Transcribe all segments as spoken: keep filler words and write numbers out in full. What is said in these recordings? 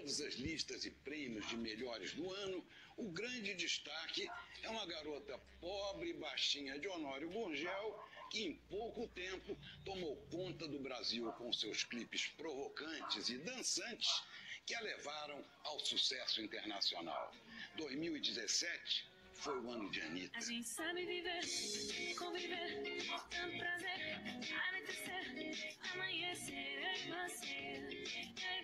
todas as listas e prêmios de melhores do ano, o grande destaque é uma garota pobre e baixinha de Honório Gurgel, que em pouco tempo tomou conta do Brasil com seus clipes provocantes e dançantes que a levaram ao sucesso internacional. dois mil e dezessete foi o ano de Anitta. A gente sabe viver, conviver, tanto prazer, anoitecer, amanhecer, eu e você, eu e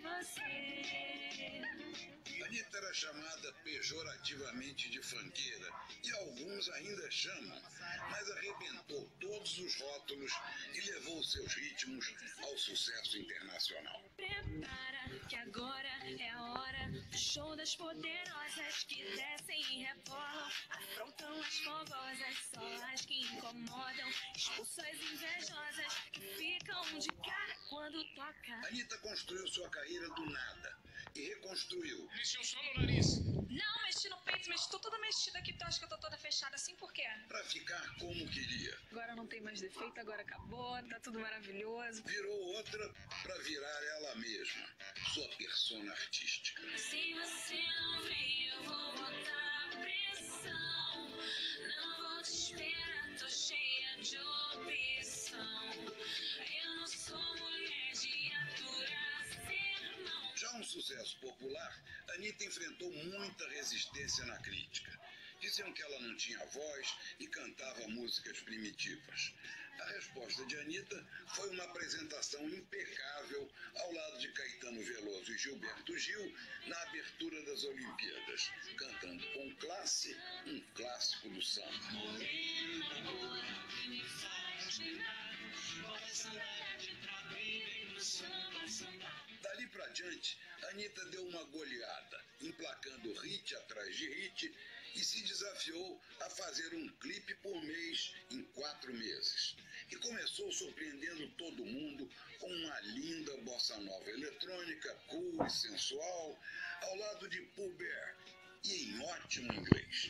você. Anitta era chamada pejorativamente de funkeira, e alguns ainda chamam, mas arrebentou todos os rótulos e levou seus ritmos ao sucesso internacional. Prepara que agora é a hora do show das poderosas que descem e rebolam, afrontam as fogosas, só as que incomodam, expulsam as invejosas que ficam de cara quando toca. Anitta construiu sua carreira do nada e reconstruiu. Mexeu só no nariz. Não, mexi no peito, mexi, tô toda mexida aqui, tu acha que eu tô toda fechada assim, por quê? Pra ficar como queria. Agora não tem mais defeito, agora acabou, tá tudo maravilhoso. Virou outra pra virar ela mesma, sua persona artística. Se você não vem, eu vou botar pressão. Não vou te esperar, tô cheia de opção. Eu não sou mulher de aturar sermão. Já um sucesso popular, Anitta enfrentou muita resistência na crítica. Diziam que ela não tinha voz e cantava músicas primitivas. A resposta de Anitta foi uma apresentação impecável ao lado de Caetano Veloso e Gilberto Gil na abertura das Olimpíadas, cantando com classe um clássico do samba. Dali pra diante, Anitta deu uma goleada, emplacando hit atrás de hit, e se desafiou a fazer um clipe por mês em quatro meses. E começou surpreendendo todo mundo com uma linda bossa nova eletrônica, cool e sensual, ao lado de Pooh Bear, e em ótimo inglês.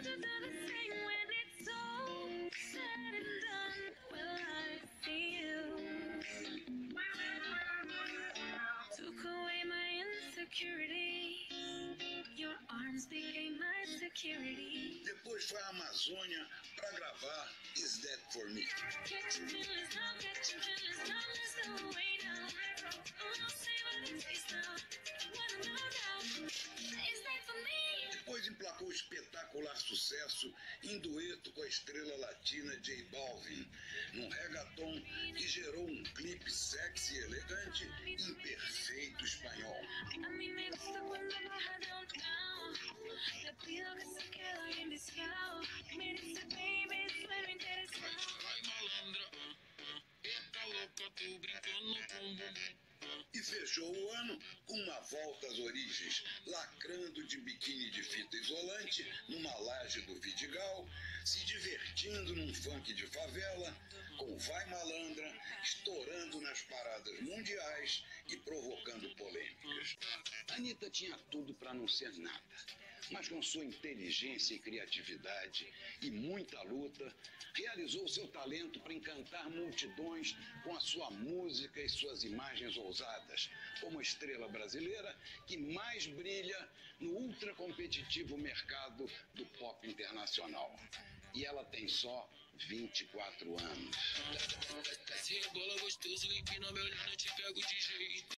Your arms became my security. Depois foi à Amazônia para gravar Is That For Me. Catching feelings now, catching feelings now, let's go way down. Oh, no, say what it tastes now. Wanna know now, is that for me? Depois emplacou o espetacular sucesso em dueto com a estrela latina J Balvin, num reggaeton que gerou um clipe sexy e elegante em perfeito espanhol. A mí me gusta cuando baja downtown. Le pido que se quede en discao. Me dice, baby, suelo interesado. Vai, malandra. Eita louca, tô brincando com o bumbum. E fechou o ano com uma volta às origens, lacrando de biquíni de fita isolante numa laje do Vidigal, se divertindo num funk de favela, com Vai Malandra, estourando nas paradas mundiais e provocando polêmicas. Anitta tinha tudo para não ser nada, mas com sua inteligência e criatividade e muita luta, realizou seu talento para encantar multidões com a sua música e suas imagens ousadas, como estrela brasileira que mais brilha no ultracompetitivo mercado do pop internacional. E ela tem só vinte e quatro anos. Se rebola gostoso, empina meu olhando, eu te pego de jeito.